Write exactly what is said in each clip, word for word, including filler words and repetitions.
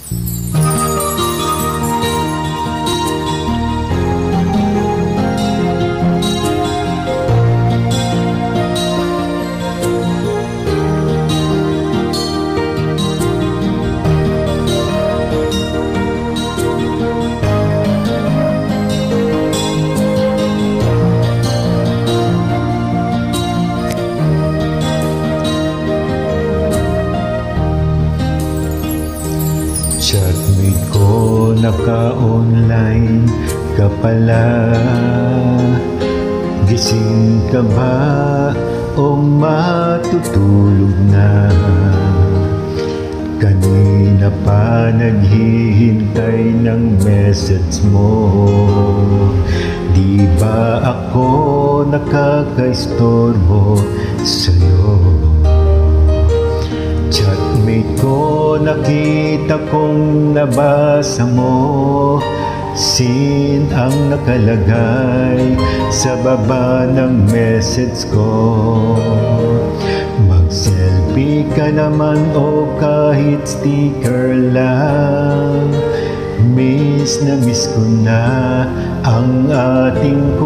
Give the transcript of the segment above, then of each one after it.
Chatmate ko, naka-online ka pala. Gising ka ba o matutulog na? Kanina pa naghihintay ng message mo. Di ba ako nakakaistorbo sa'yo? Chatmate ko, nakita kong nabasa mo. Sin ang nakalagay sa baba ng message ko. Mag-selfie ka naman o kahit sticker lang. Miss na miss ko na ang ating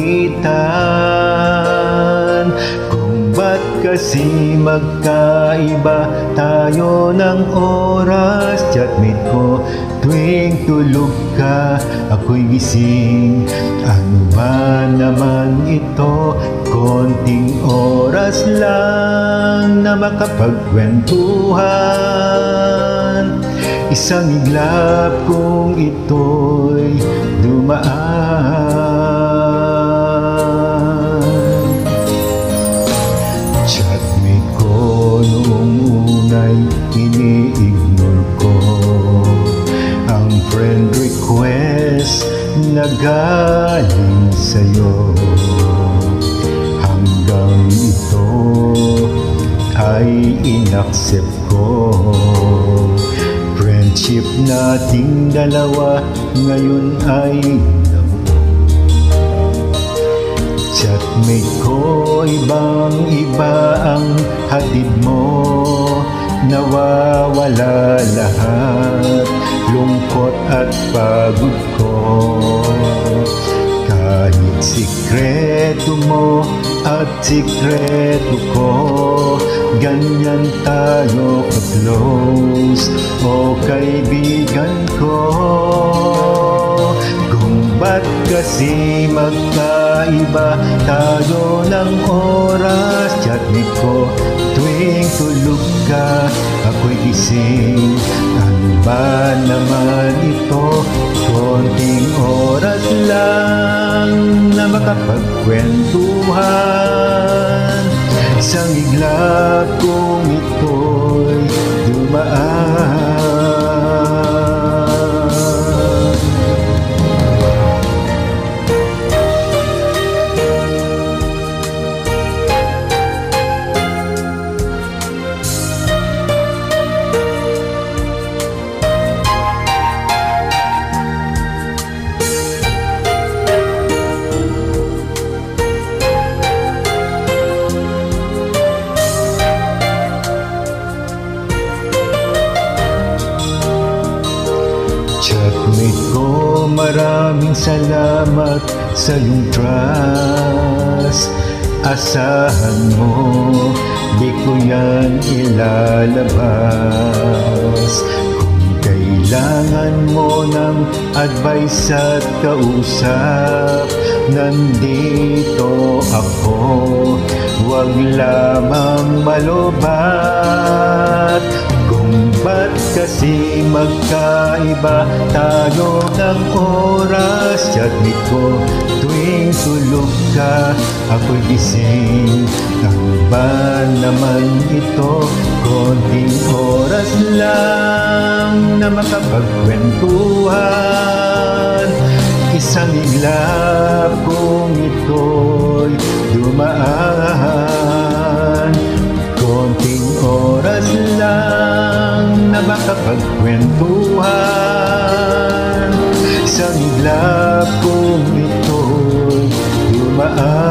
kulitan. Ba't kasi magkaiba tayo ng oras? Chatmate ko, tuwing tulog ka, ako'y gising. Ano ba naman ito? Konting oras lang na makapagkwentuhan. Isang iglap kung ito'y dumaan. Chatmate ko, noong unay ini-ignore ko ang friend request na galing sa'yo. Hanggang ito ay inaccept ko. Friendship nating dalawa ngayon ay Chatmate ko, ibang-iba ang hatid mo. Nawawala lahat, lungkot at pagod ko. Kahit sikreto mo at sikreto ko, ganyan tayo ka-close, o kaibigan ko. Ba't kasi magkaiba tayo ng oras? Chatmate ko, tuwing tulog ka, ako'y gising. Ano ba naman ito? Konting oras lang na makapagkwentuhan. Isang iglap kung ito'y dumaan. Chatmate ko, maraming salamat sa iyong trust. Asahan mo, di ko yan ilalabas. Kung kailangan mo ng advice at kausap, nandito ako, huwag lamang malobat. Ba't kasi magkaiba tayo ng oras? Chatmate ko, tuwing tulog ka, ako'y gising. Ano ba naman ito? Konting oras lang na makapagkwentuhan. Isang iglap kung ito'y dumaan. Konting oras lang na makapagkwentuhan. Isang iglap kung ito'y dumaan.